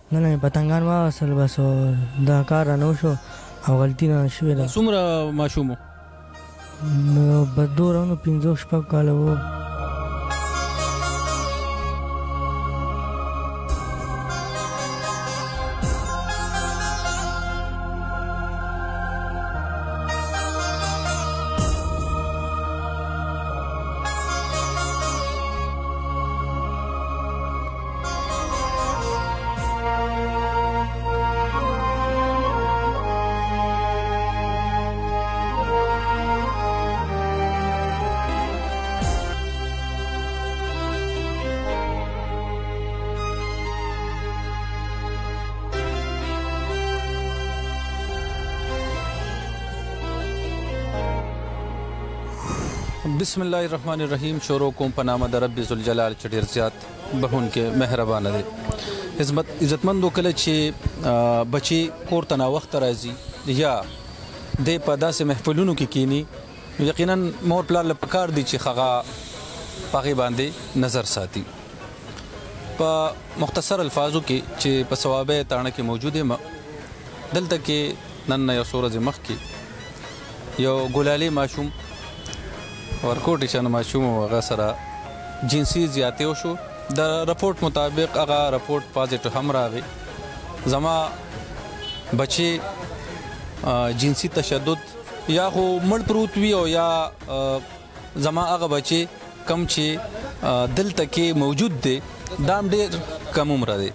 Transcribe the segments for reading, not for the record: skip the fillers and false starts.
نه نه پتنګان واغستل بس دا کار رانه وشو او غلطي رانه شوې ده. څومره ماشوم و؟ نو بس دوره نو 15-16 کاله و. بسم الله الرحمن الرحیم. شروع کوم په نامه د رب ذوالجلال چې ډېر زیات بخښونکی مهربانه دی. عزتمندو کله چې بچي کور ته ناوخته راځي یا دی په داسې محفلونو کې کینی یقینا مور پلار له پکار دی چې هغه په هغې باندې نظر ساتي. په مختصر الفاظو کې چې په صوابع تاڼه کې موجود یم دلته کې نن یو څو ورځې مخکې یو ګلالي ماشوم ورکوټي شانه ماشوم و هغه سره جنسي زیاتې وشو. د رپورټ مطابق هغه رپورټ پازیټیو هم راغی. زما بچی جنسي تشدد یا خو مړ پروت وي او یا زما هغه بچی کم چې دلته کې موجود دی دا هم ډېر کم عمره دی.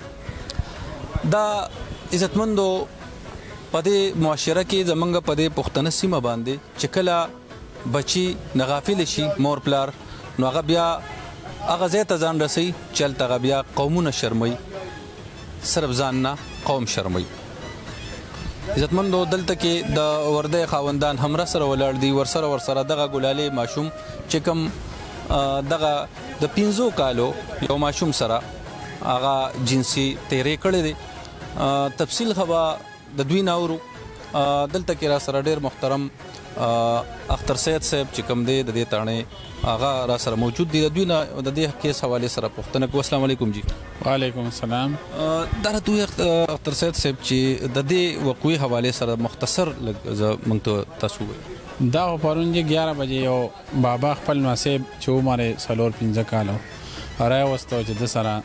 دا عزتمندو په دې معاشره کې زمونږ په دې پښتنه سیمه باندې چې کله بچی نغافل شي مور پلار نو هغه بیا هغه ځای ته ځان رسوي چې هلته هغه بیا قومونه شرموي صرف ځان نه قوم شرموي. عزتمندو دلته کې د وردی خاوندان هم راسره ولاړ دي ورسره دغه ګلالي ماشوم چې کوم دغه د 15 کالو یو ماشوم سره هغه جنسي تیرې کړې دي. تفصیل خبا د دوی نه اورو. دلته کې راسره ډېر محترم اختر سید صاحب چې کوم دی د دې تاڼې هغه راسره موجود دي. د دوی نه د دې کیس حوالې سره پوښتنه کوو. السلام علیکم جی. وعلیکم السلام. دا راته اختر سید صاحب چې د دې وقوعې حوالې سره مختصر موږ ته تاسو ووایئ. دا خو پرون 11 بجې یو بابا خپل نصیب چې عمر 4-15 کاله راوستو چې د سره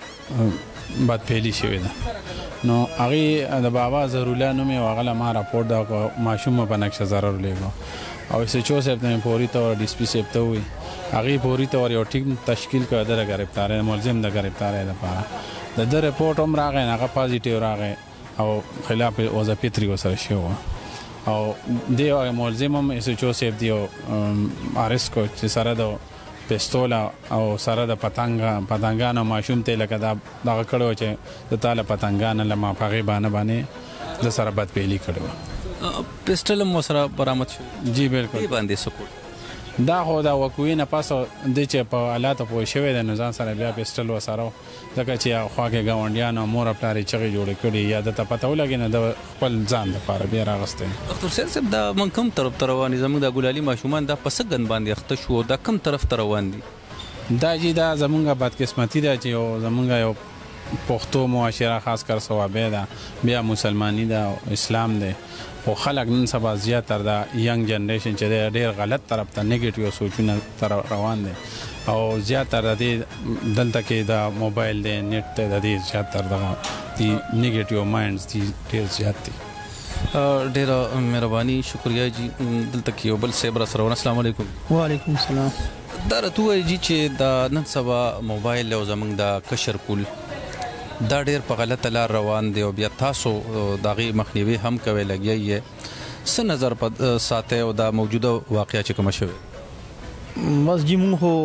بدفعلي شوې ده نو هغې د بابا ضرورله نوم یې هغه له ما راپورټ دا ماشوم په نقشه ضرر ولېږو او ایس ایچ او صاحب ته مې فوري طور ډي سي پي صاحب ته ووایي هغې فوري طور یو ټیم تشکیل کړه د ګرفتارۍ ملزم د ګرفتارۍ دپاره د ده رپورټ هم راغی هغه پازیټیو راغی او خلاف وظیفې ترې ورسره شوی وه او دې ملزم هم ایس ایچ او صاحب دی ارست کړ چې سره د پستول او سره د پتنګانو ماشوم ته لکه دغه کړی و چې د تا له پتنګانو له ما په هغې باندې د سره بدفعلي کړې وه. پسټل هم ورسره برآمد شو؟ جی بالکل. دې باندې څه کړو؟ دا خو د وقوعې نه پس دی چې په حالاتو پوه شوی دی نو ځان سره بیا پسټل ورسره و ځکه چې خوا کې ګاونډیانو مور او پلار یې چغې جوړې کړي یا دته پته ولګي نه د خپل ځان دپاره بیا راغستی. اختر سید صاحب دا موږ کوم طرف ته روان دي زموږ د ګلالي ماشومان دا په څه ګند باندې اخته شو دا کوم طرف ته روان دي؟ دا جی دا زمونږ بدقسمتي ده چې زمونږ یو پښتو معاشره خاص کر صوابع ده بیا مسلمانی ده اسلام ده خو خلک نن سبا زیاتره د ینګ جنریشن چې دی ډېر غلط طرف ته نیګیټیو سوچونه روان دي او زیاتره د دې دلته کې د موبایل دی نیټ دی د دې زیاتره دغه دي نیګیټیو مایندز دي ډېر زیات دي. ډېره مهرباني شکریه جی. دلته کې یو بل صاحب راسره وو. السلام علیکم. وعلیکم السلام. دا راته ووایي جی چې د نن سبا موبایل او زموږ د کشر کول دا ډېر په غلطه لار روان دی او بیا تاسو د هغې مخنیوي هم کوئ لګیا یې څه نظر ساتئ او دا موجوده واقعه چې کومه شوې؟ بس جی مونږ خو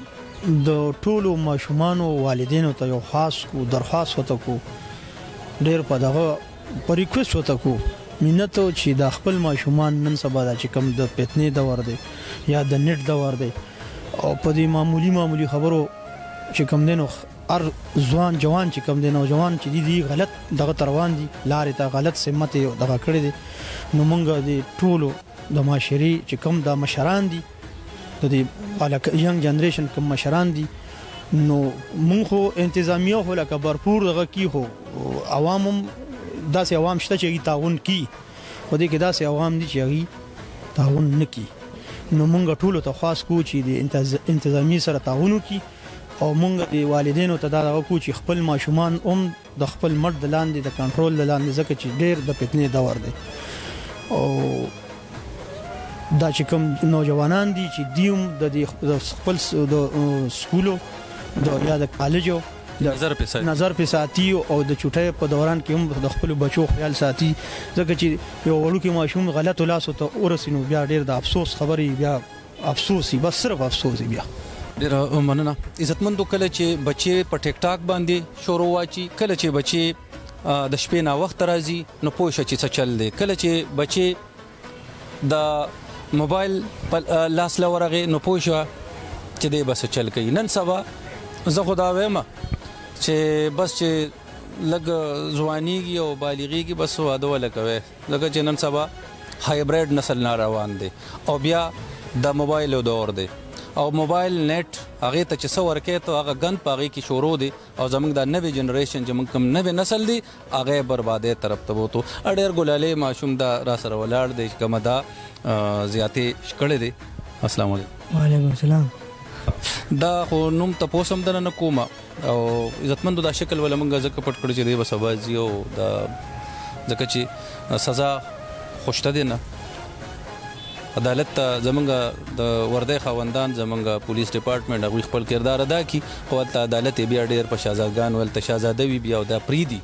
د ټولو ماشومانو والدینو ته یو خاص کو درخواست وته کو ډېر په دغه په ریکویسټ وته کو منت چې د خپل ماشومان نن سبا دا چې کوم د فتنې دور دی یا د نیټ دور دی او په دې معمولی خبرو چې کوم دی نو هر ځوان جوان چې کوم دی نوجوان چې دي غلط دغه روان دي لارې ته غلط سمت دغه کړی دی نو مونږ د ټولو د معاشرې چې کوم د مشران دي د دې ینګ جنریشن کوم مشران دي نو مونږ خو انتظامیه خو لکه برپور دغه کی خو عوام هم داسې عوام شته چې تعاون کی خو دې کې داسې عوام دي چې هغه تعاون نه کی نو مونږ ټول ته خاص کو چې د انتظامی سره تعاون وکي او مونږ د والدینو ته دا کو چې خپل ماشومان د خپل مرد د لاندې د کنټرول د لاندې ځکه چې ډېر د فتنې دور دی او دا چې کوم نوجوانان دي چې دیوم د خپل د سکولو د یا د کالجو نظر په ساتي او د چټي په دوران کې هم د خپل بچو خیال ساتي ځکه چې یو وړوکی ماشوم غلط لاسو ته ورسینو بیا ډېر د افسوس خبري بیا افسوسي بس صرف افسوسي بیا ډېر مننه عزتمندو کله چې بچي په ټیک ټاک باندې شروع واچي کله چې بچي د شپې نه وخت راځي نو پوه شي چې څه چل دی کله چې بچي د موبایل په لاس لورغه نو پوه شي چې دی بس چل کوي نن سبا زه خدا وایم چې بس چې لګ ځوانيږي او بالغيږي بس واده ولا کوي لکه چې نن سبا هایبرید نسل نه روان دي او بیا د موبایل دور دی او موبایل نیټ هغه ته چې څو ورکه ته هغه غن پاغي کې شروع دي او زمونږ د نوې جنریشن چې موږ کوم نوې نسل دي هغه برباده طرف ته وته اډیر ګلاله ماشوم دا را سره ولاړ دي کومه دا زیاتې شکړې دي السلام علیکم وعلیکم السلام دا خو نوم ته پوسم دنه کومه او عزتمندو دا شکل ولا مونږه زکه پټ کړی چې دی بس اوازي او دا ځکه چې سزا خوشته دي نه عدالت زمونږ د ورده خوندان زمونږ پولیس ډپارټمنټ هغه خپل کردار ادا کی خو عدالت بیا ډیر په شاهزادګان ول تشاهزاده وی بیا دا پریدي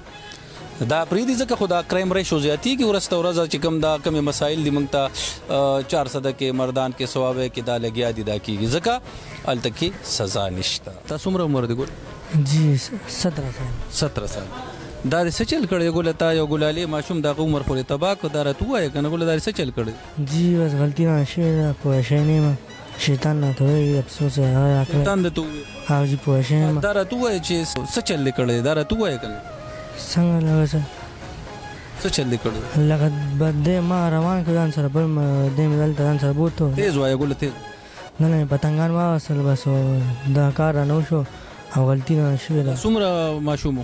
ځکه خدا کرایم ریشو زیاتی کی ورسته ورځ چې کوم دا کم مسائل دی مونږ ته 400 کې مردان کې ثواب کې دا لګیا دي دا کیږي ځکه التکی سزا نشته تاسو عمر عمر دی ګور جی 17 سال دا څه چل کړی ګولتا یو ګلاله ماشوم د عمر پورې تباک دا راتو وای کنه ګول دا څه چل کړی جی بس غلطی نه شي په شي نه شیطان نه ته افسوس ہے شیطان د تو ها جی په شي دا راتو وای چې څه چل کړی دا راتو وای کنه څنګه لږه څه چل کړی لکه بده ما روان کړم سره پر د مدل تران سره بوته تیز وای ګول تیز نه پتنګان ما اصل بس دا کار نه شو او غلطی نه شوه دا څومره ماشوم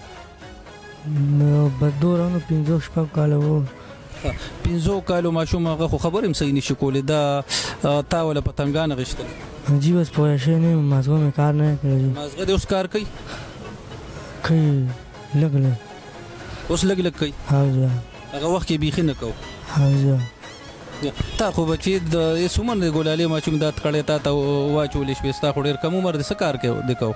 نو بدورانو 15 شپږ کال وو 15 کال ماشوم هغه خو خبرم صحیح نشي کولای دا تا ولا پتنګان غشتل جی بس پوه شي نه مازغه مې کار نه کړی مازغه د اوس کار کوي لګ اوس لګ کوي هغه وخت کې بيخي نه کو تا خو بچی د یسومن د ګولالي ماشوم د تکړه تا واچول شي ستا خو ډیر کم عمر د سکار کې وکاو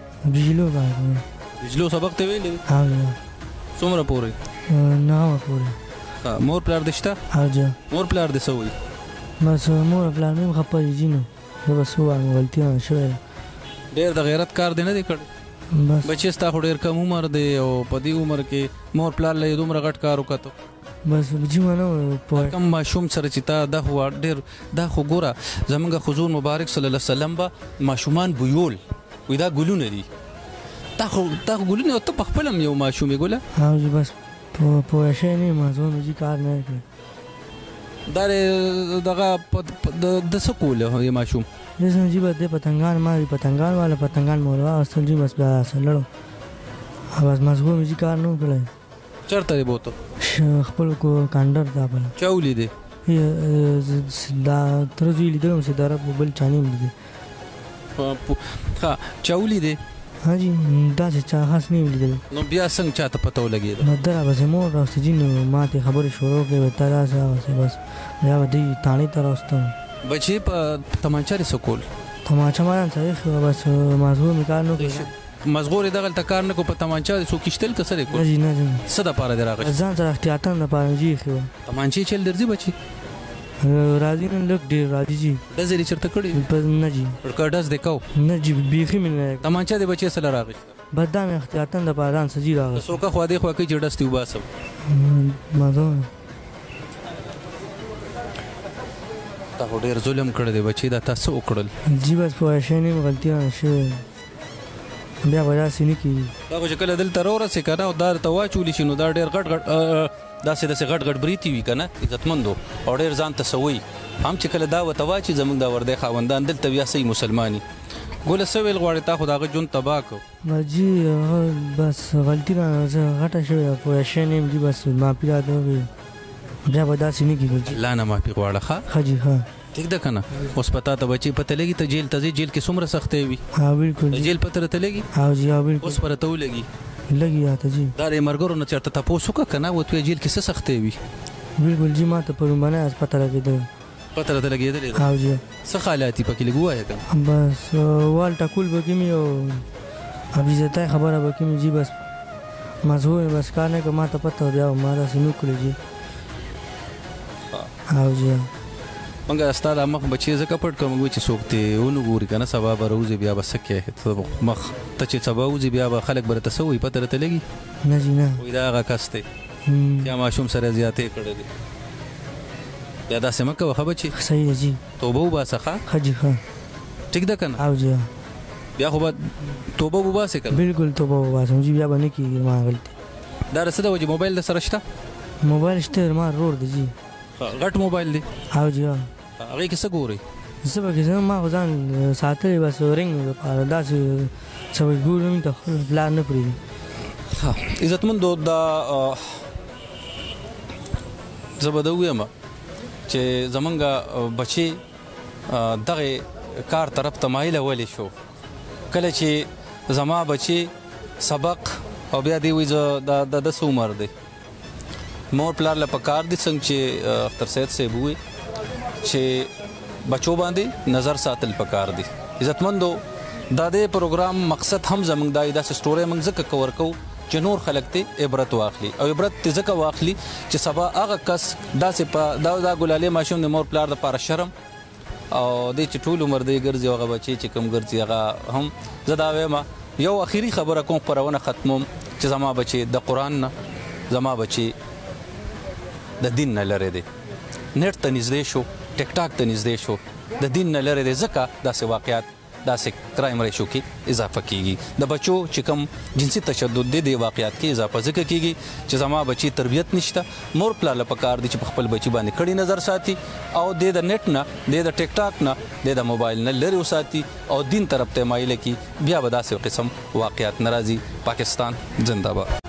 بجلو سبق ته ویلې څومره پورې نه پورې مور پلار دشته مور پلار د سوي بس مور پلار مې خپل جینو بس هو غلطي نه شوه ډیر د غیرت کار دی نه دی کړ بس بچی ستا خو ډیر کم عمر دی او په دې عمر کې مور پلار له دومره غټ کار وکړو بس جیمانو په کم ماشوم سره چې تا د هو ډیر دا خو ګوره زمونږ حضور مبارک صلی الله علیه وسلم با ماشومان بویول وې دا ګلونه دي تا خو ګلونه ته په خپل یو ماشومې ګوله ها جی بس په شي نه مازو مې کار نه کړ دا دغه د سکول یو ماشوم زه جی بده پتنګان ما پتنګان والا پتنګان موروا اصل جی بس بیا سلړو بس مازو مې کار نه کړل چرته دی بوته خپل کو کاندر دا بل چاولې دی دا ترځي لیدم چې دا بل چاني دی ها چاولې دی ها جی دا چې چا خاص نه لیدل نو بیا څنګه چاته پته ولګید نو درا بس مور راستي جن ماته خبر شروع کړې وتا دا څه بس یا ودی تانی ترستم بچي په تمانچا سکول تمانچا ما نه څه بس مازو میکانو مزغور دغه تکار نه کو په تمانچا سو کیشتل کسره کو نه صدا پاره دراغه ځان سره احتیاطاً نه پاره جی خو تمانچې چل درځي بچي راځي نن لګ ډیر راځي جی د زری چرته کړي په نه جی ورکاډس دکاو نه جی بیخي من تمانچا د بچي سره راغی بدان احتیاطاً د پاره ځان سجی راغی سوکه خو دې خو کې جړس دی وباسو مازو تا ډیر ظلم کړی دی بچي دا تاسو وکړل جی بس په شینې غلطی نه شوه بیا وجا سینې کی دا چې کله دل ترور سي کنه او دار ته واچول شي نو دا ډیر غټ داسې غټ بریتی وی کنه عزتمندو او ډیر ځان تسوي هم چې کله دا وتواچی زمونږ دا ورده خاوندان دلته بیا سي مسلمانۍ ګوله څه ویل غواړې تا خو د هغه ژوند تباه کړ جی بس غلطي رانه زه غټه شوې ده پوه شوی نه یم جي بس معافي راته وکړي بیا به داسې نه کېږي جي الله نه معافي غواړه ښه ښه جي ښه ټیک ده که نه اوس په تا ته بچې پته لګي ته جیل ته ځې جیل کې څومره سختۍ وي ها بالکل د جی جیل پته راته لګي ها جی ها بالکل اوس به راته ولګي لګي راته جي دا د ملګرو نه چېرته تپوس وکړه که نه ورته وایه جیل کې څه سختۍ وي بالکل جي ما ته پرون باندې پته لګېدل پته راته لګېدلې ده ها جي څه خیالات دي پکې لږ ووایه که نه بس وال ټکول به کې مې او عزتای خبره به کې مې جي بس مزهور بس کار نه که ما ته پته بیا ما داسې نه کړی جي ها جي منګه ستا دا مخ بچې ځکه پټ کړم موږ چې څوک دې ونه ګوري که نه سبا به راوځي بیا به څه کوې مخ ته چې سبا وځي بیا به خلک به راته څه وایي پته راته لګي نه جي نه وایي دا هغه کس دی یا ماشوم سره زیاتې کړی دی بیا داسې مه کوه ښه بچې صحیح ده جي توبه وباسه ښه ښه جي ښه ټیک ده که نه ها جي بیا خو به توبه وباسې که نه بالکل توبه وباسم جي بیا به نه کېږي ما غلطي دا د څه د وجې موبایل در سره شته موبایل شته ما رور دی جي غټ موبایل دی ها جي ها هغې کې څه ګورئ زه به کې ما خو ځان ساتلی بس رنګ لپاره داسې څه وایي ګورم ته پلار نه پرېږدي عزتمندو دا زه به دا ووایم چې زمونږ بچې دغې کار طرف ته مایله ولې شو کله چې زما بچې سبق او بیا دی وایي زه د څه عمر دی مور پلار له پکار دي څنګه چې اختر سید صاحب ووایي چې بچو باندې نظر ساتل پکار دي عزتمندو دا د پروګرام مقصد هم زموږ دا داسې سټورۍ موږ ځکه کور کوو چې نور خلک ته عبرت واخلي او عبرت ته ځکه واخلي چې سبا هغه کس داسې په دا ګلالې ماشوم د مور پلار دپاره شرم او دی چې ټول عمر دی ګرځي هغه بچې چې کوم ګرځي هغه هم زه دا وایم یو اخري خبره کوم خپرونه ختموم چې زما بچې د قرآن نه زما بچې د دین نه لرې دی نیټ ته نږدې شو ټیک ټاک ته نږدې شو د دین نه لرې دی ځکه داسې واقعات داسې کرایم ریشو کې اضافه کیږي د بچو چې کوم جنسي تشدد دی د واقعات کې اضافه ځکه کیږي چې زما بچي تربیت نشته مور پلار له پکار دي چې په خپل بچي باندې کړي نظر ساتي او د نیټ نه د ټیک ټاک نه د موبایل نه لرې وساتي او دین طرف ته مایل کی بیا به داسې قسم واقعات ناراضي پاکستان زنده باد